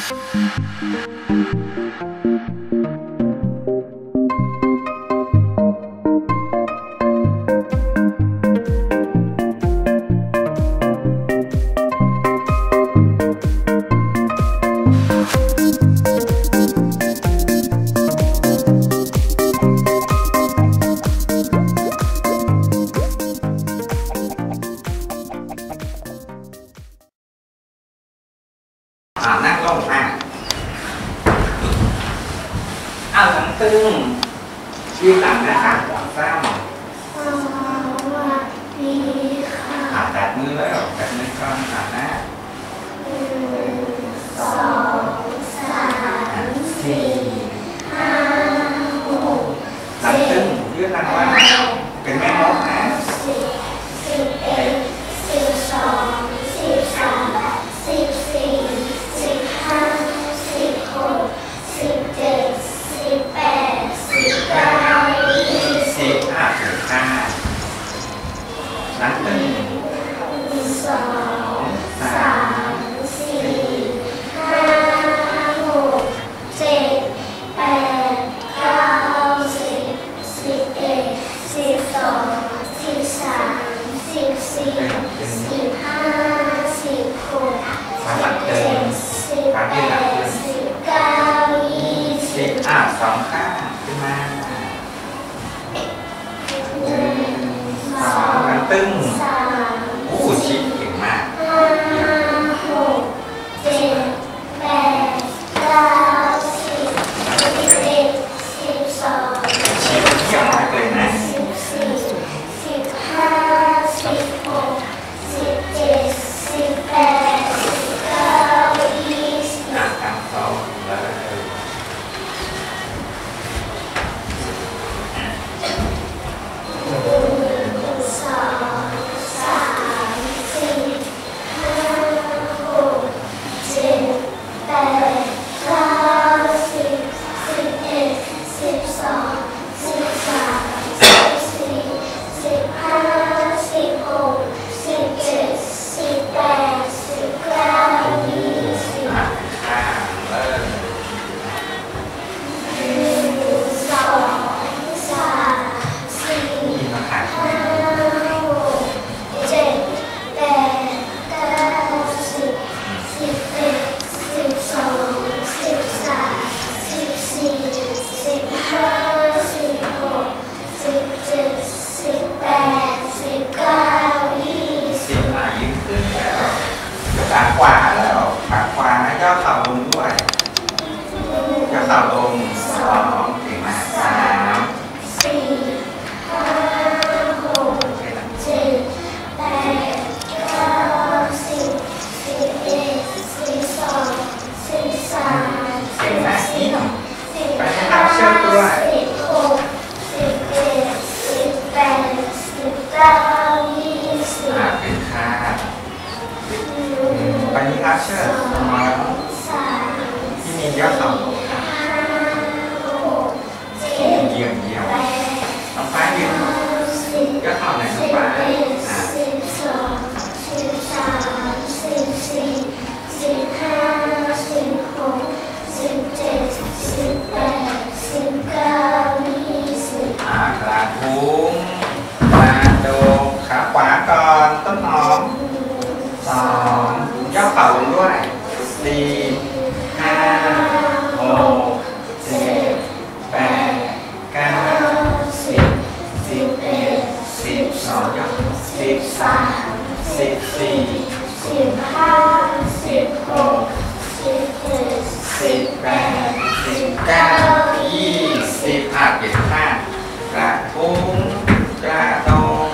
นั่งลงเอาหลังตึงยืนหลังนะคะก่อนสร้างแตะมือแล้วแตะมือก่อนหน้า1 2 3 4 5 6หลังตึงยืดหลังว่าเป็นแม่มดนะหลังตึง1 2 3 4 5 6 7 8 9 10 11 12 13 14 15 16 17 18 19 202 ข้างขึ้นมาหลังตึงชิดเก่งมาก5 6 7 8 9 10 11 12ชิดเกี่ยวมากเลยนะ14 15 16 17 18 19 20ตั้งโต๊ะเลยขาขวาแล้วขาขวาย่อเข่าลงด้วยย่อเข่าลง2เก่งมาก3 4 5 6 7 8 9 10 11 12 13เก่งมากนี่ไปให้เราเชื่อด้วย16 17 18 19 20เป็นค่าปณิธาเชิดที่มียอดเข่าเยี่ยมน้องฟ้ายืนยอดเข่าไหนน้องฟ้ากระทุ้งกระโดดขาขวาก่อนต้นหอม2ย่อเข่าลงด้วย4 5 6 7 8 9 10 11 12ย่อ13 14 15 16 17 18 19 20เปลี่ยนข้างกระทุ้งกระโดด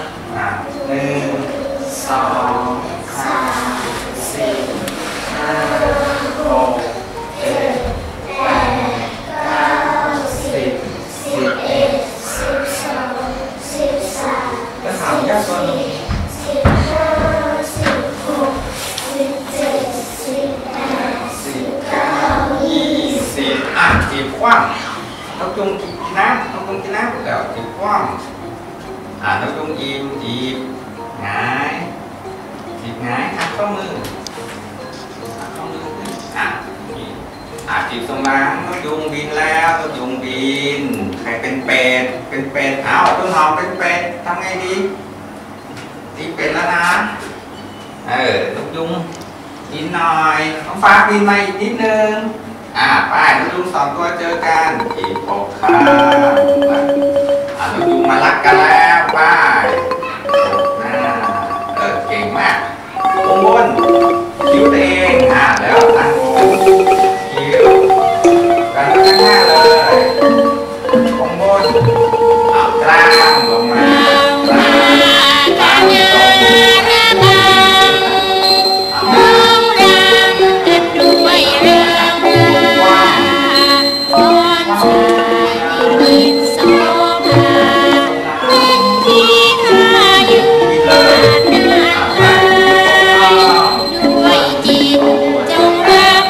1 2 3 4 5 6 7 8 9 10 11 12 13ก็ถามยากตัวนี้15 16 17 18 19 20จีบคว่ำนกจุงกินน้ำนกจุงกินน้ำแล้วจีบคว่ำนกจุงอิ่มจีบหงายจีบหงายข้อมือขึ้นนี่จีบตรงหลังนกยุงบินแล้วนกยุงบินใครเป็นเป็ดเป็นเป็ดเอาต้นหอมเป็นเป็ดทำไงดีตีเป็ดแล้วนะนกยุงบินหน่อยน้องฟ้าบินมาอีกนิดนึงไปนกยุงสองตัวเจอกันอีก6 ครั้งนกยุงมารักกันแล้วไปเก่งมากวงบนคิ้วตัวเองแล้วตั้งวงคิ้วกันข้างหน้าเลยวงบนกลางลงมากลางลง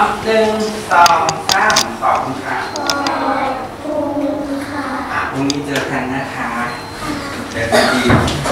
หนึ่งสองสามขอบคุณค่ะขอบคุณค่ะพรุ่งนี้เจอกันนะคะเจอกันดี